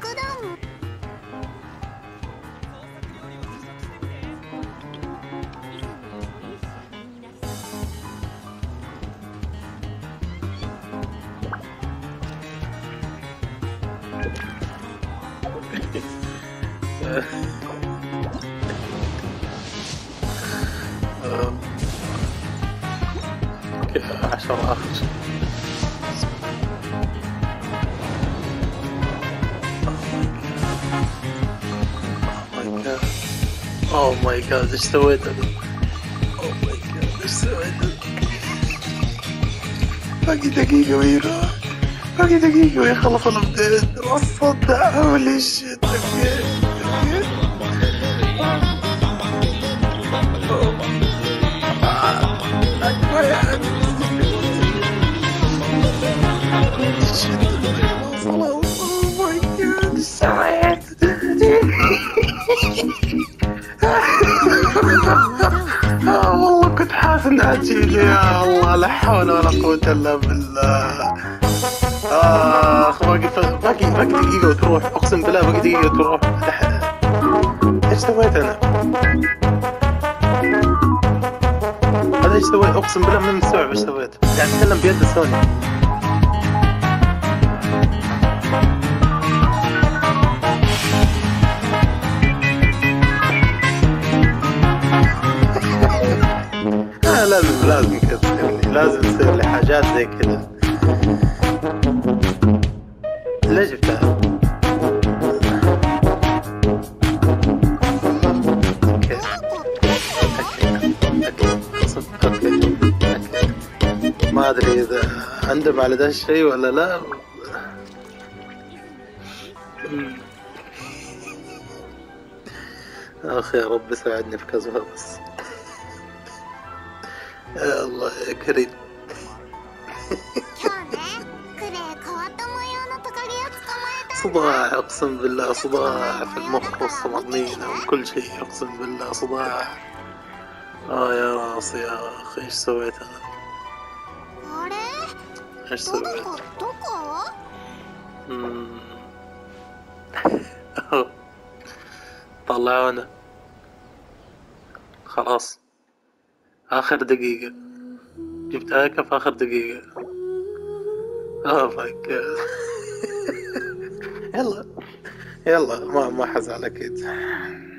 كيف 10 آخر شيء. اوه ماي جاد ايش سويت انا؟ اوه ماي جاد ايش سويت انا؟ باقي دقيقة ويروح، باقي دقيقة ويخلص الابديت. وصلت هولي شيت. والله كنت حاسس انها تجيني. يا الله لا حول ولا قوة الا بالله. باقي دقيقة وتروح، اقسم بالله باقي دقيقة وتروح. ايش سويت انا؟ هذا ايش سويت؟ اقسم بالله من مستوعب ايش سويت. قاعد اتكلم بيد سوني. لازم كذا، لازم يصير لي حاجات زي كذا. ليش جبتها؟ اوكي. ما ادري اذا اندم على ذا الشيء ولا لا. اخ يا رب ساعدني في كذا بس. يا الله يا كريم. صداع اقسم بالله، صداع في المخ والطمأنينة وكل شيء. اقسم بالله صداع. يا راسي يا اخي ايش سويت انا؟ ايش سويت؟ طلعونا خلاص. آخر دقيقة جبتها في آخر دقيقة. ماي جاد. يلا ما حزعل أكيد.